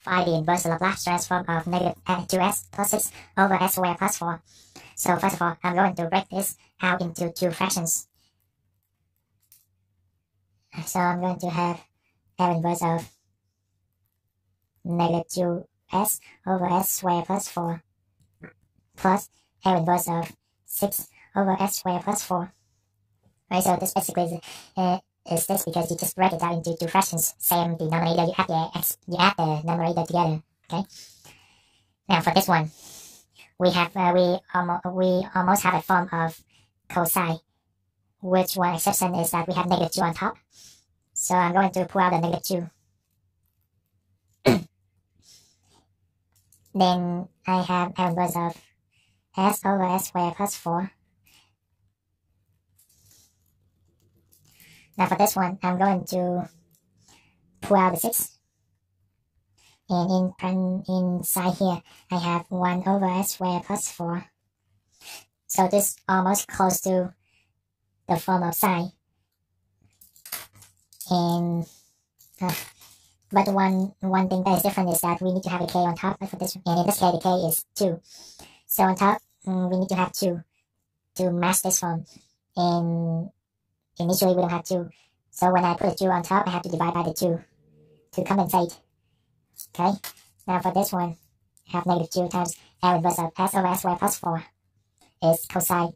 find the inverse Laplace transform of negative 2s plus 6 over s squared plus 4. So first of all, I'm going to break this out into two fractions. So I'm going to have L inverse of negative 2s over s squared plus 4 plus L inverse of 6 over s squared plus 4. Right, so this basically is this because you just break it out into two fractions. Same denominator, you add the numerator together. Okay. Now for this one, we have we almost have a form of cosine, which one exception is that we have negative 2 on top. So I'm going to pull out the negative 2. Then I have L inverse of s over s squared plus 4. Now for this one, I'm going to pull out the 6. And inside here, I have 1 over s squared plus 4. So this almost close to the form of sine. And but one thing that is different is that we need to have a k on top for this, and in this case the k is 2. So on top we need to have 2 to match this form, and initially we don't have 2. So when I put a 2 on top, I have to divide by the 2 to compensate. Okay. Now for this one, I have negative 2 times L inverse of s over s squared plus 4 is cosine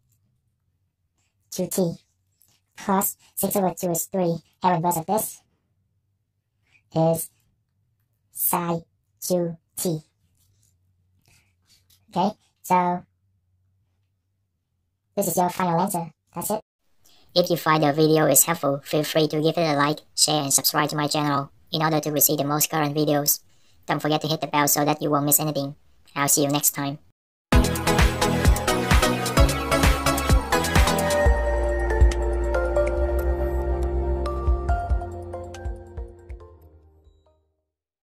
2t plus 6 over 2 is 3. L inverse of this is sine 2t. Okay, so this is your final answer. That's it. If you find the video is helpful, feel free to give it a like, share, and subscribe to my channel in order to receive the most current videos. Don't forget to hit the bell so that you won't miss anything. I'll see you next time.